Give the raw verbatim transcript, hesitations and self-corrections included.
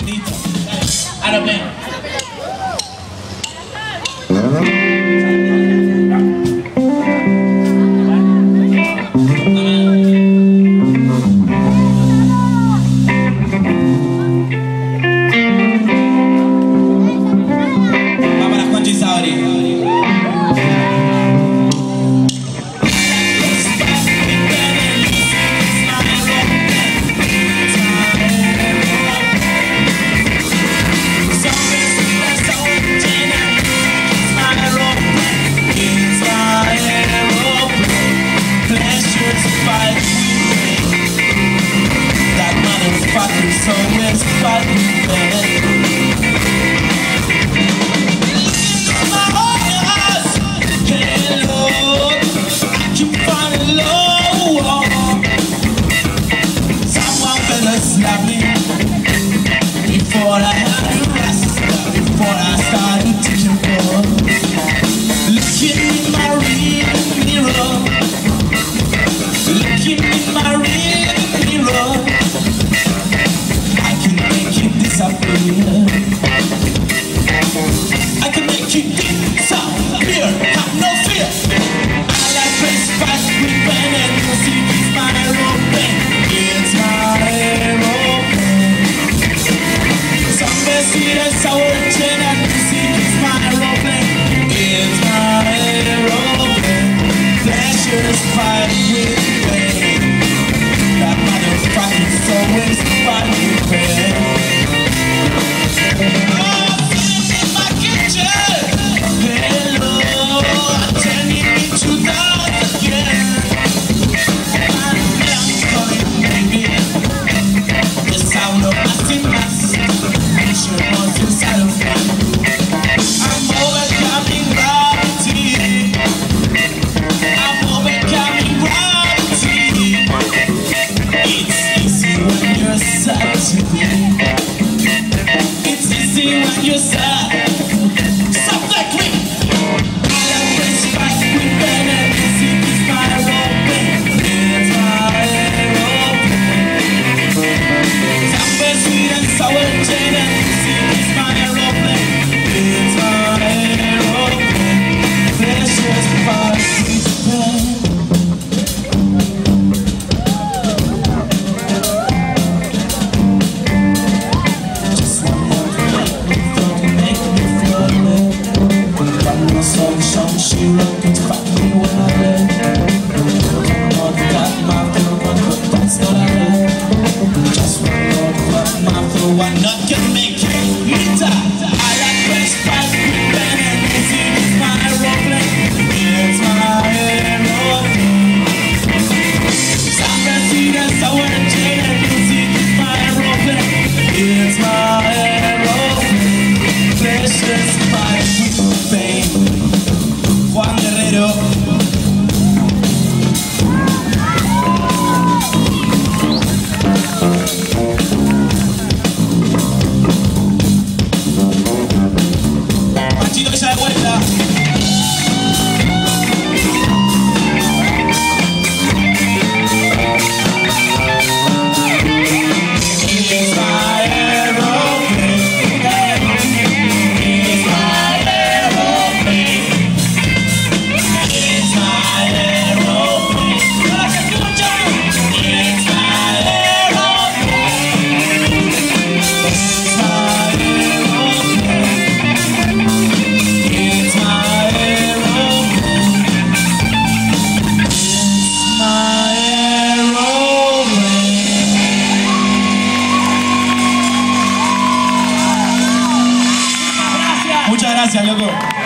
Listo. Aeroplane. So it's fighting back. My eyes, hello, I keep falling low. Someone better slap me before I have to rest, before I start to control. Looking in my rear mirror, looking in my rear mirror. I can make you disappear, have no fear. I like place fast with pen and music is my aeroplane. It's my aeroplane. Some see the sour chain and music is my aeroplane. It's my aeroplane. Pleasure's fight with pain. That motherfucker's always fight with pain. It's easy when you're sad. Stop that quick. I like this fight with pen and music is my aeroplane. It's my aeroplane. Somewhere sweet and sour chain and music is my aeroplane. It's my aeroplane. Pleasure's fight with pain. She rockin' to fight me when I let. Don't know that my flow, but that's not I let. Just one more got my flow, I'm not gonna make it. Meter, I like fresh fight with pen and music is my aeroplane. It's my aeroplane. Sometimes sweet and sour and chain and music is my aeroplane. It's my aeroplane. Precious fight with pain. Juan Guerrero. Machito que se da vuelta. Muchas gracias, loco.